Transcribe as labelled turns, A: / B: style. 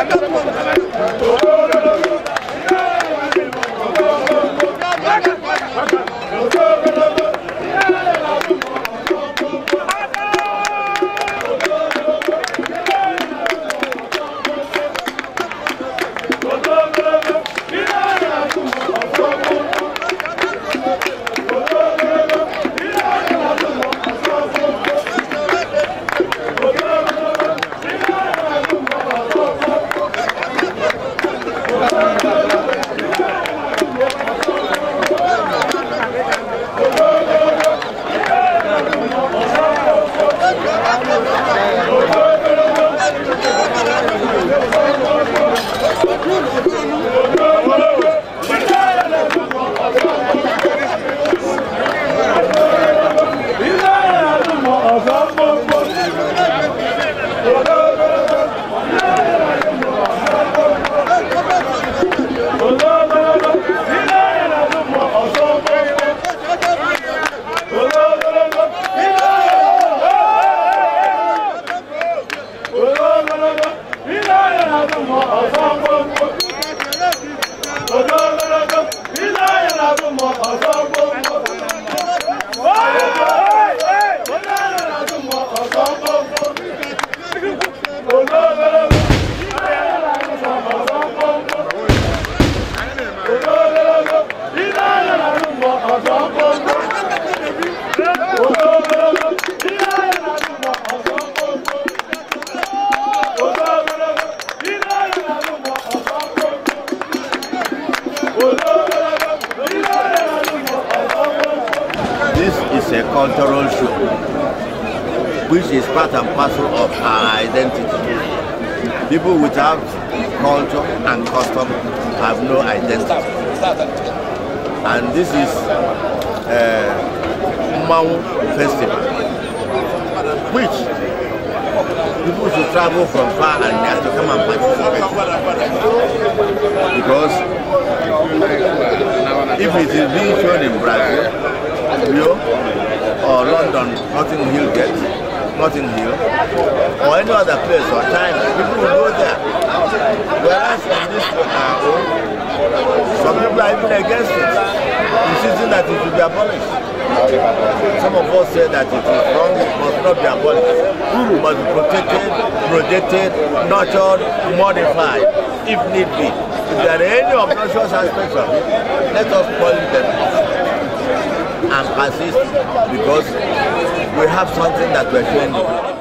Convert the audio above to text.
A: This is a cultural show, which is part and parcel of our identity. People without culture and custom have no identity. And this is Mau Festival, which people should travel from far and near to come and participate. Because if it is being shown in Brazil, Rio, or London, Notting Hill, or any other place, or China, people will go there. Whereas in this some people are even against it, insisting that it should be abolished. Some of us say that it is wrong, it must not be abolished. It must be protected, projected, nurtured, modified, if need be. If there are any obnoxious aspects of it, let us polish them and persist, because we have something that we're showing.